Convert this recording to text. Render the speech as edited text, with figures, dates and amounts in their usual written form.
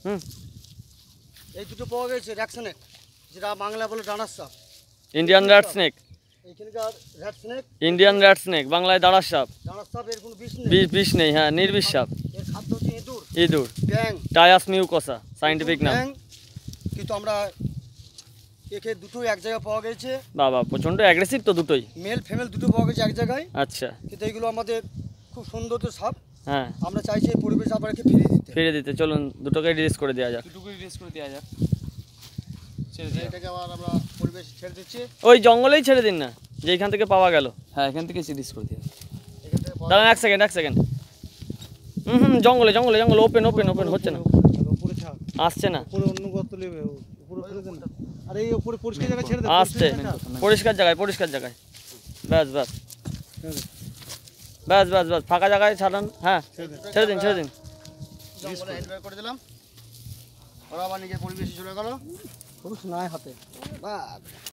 এই দুটো পাওয়া গেছে র্যাট স্নেক, যেটা বাংলা বলে ডানার সাপ। ইন্ডিয়ান র্যাট স্নেক, এইখানকার rat snake, Indian rat snake, বাংলায় দাঁড়ার সাপ। ডানার সাপ, এর কোনো বিষ নেই। বিষ নেই, হ্যাঁ, নির্বিষ সাপ। এর খাদ্য হচ্ছে ইঁদুর, ইঁদুর, ব্যাং, টায়াস মিউকোসা সায়েন্টিফিক নাম। কিন্তু আমরা একে দুটোই এক জায়গায় পাওয়া গেছে। বাবা প্রচন্ড অ্যাগ্রেসিভ তো দুটোই, মেল ফিমেল দুটো পাওয়া গেছে এক জায়গায়। আচ্ছা, কিন্তু এইগুলো আমাদের খুব সুন্দর সাপ। হ্যাঁ, আমরা চাইছি এই পরিবেশ আবার একে ফিরে দিতে। চলুন দুটোকে রিলিজ করে দেওয়া যাক। এটাকে আবার আমরা পরিবেশ ছেড়ে দিচ্ছি। ওই জঙ্গলেই ছেড়ে দিন না, যেখান থেকে পাওয়া গেল। হ্যাঁ, এখান থেকে রিলিজ করে দিও। দাঁড়ান এক সেকেন্ড। জঙ্গলে ওপেন হচ্ছে না, আসছে না। উপরে অন্য গর্ত নেবে, উপরে ফেলে দেন। আরে এই উপরে পরিষ্কার জায়গা ছেড়ে দেন। আসছে, পরিষ্কার জায়গায়। ব্যাস, ফাঁকা জায়গায় ছাড়ান। হ্যাঁ, ছেড়ে দিন। জঙ্গলে হেড বের করে দিলাম, ওরা আবার নিজের পরিবেশে চলে গেল। পুরুষ নাই হাতে। বাহ।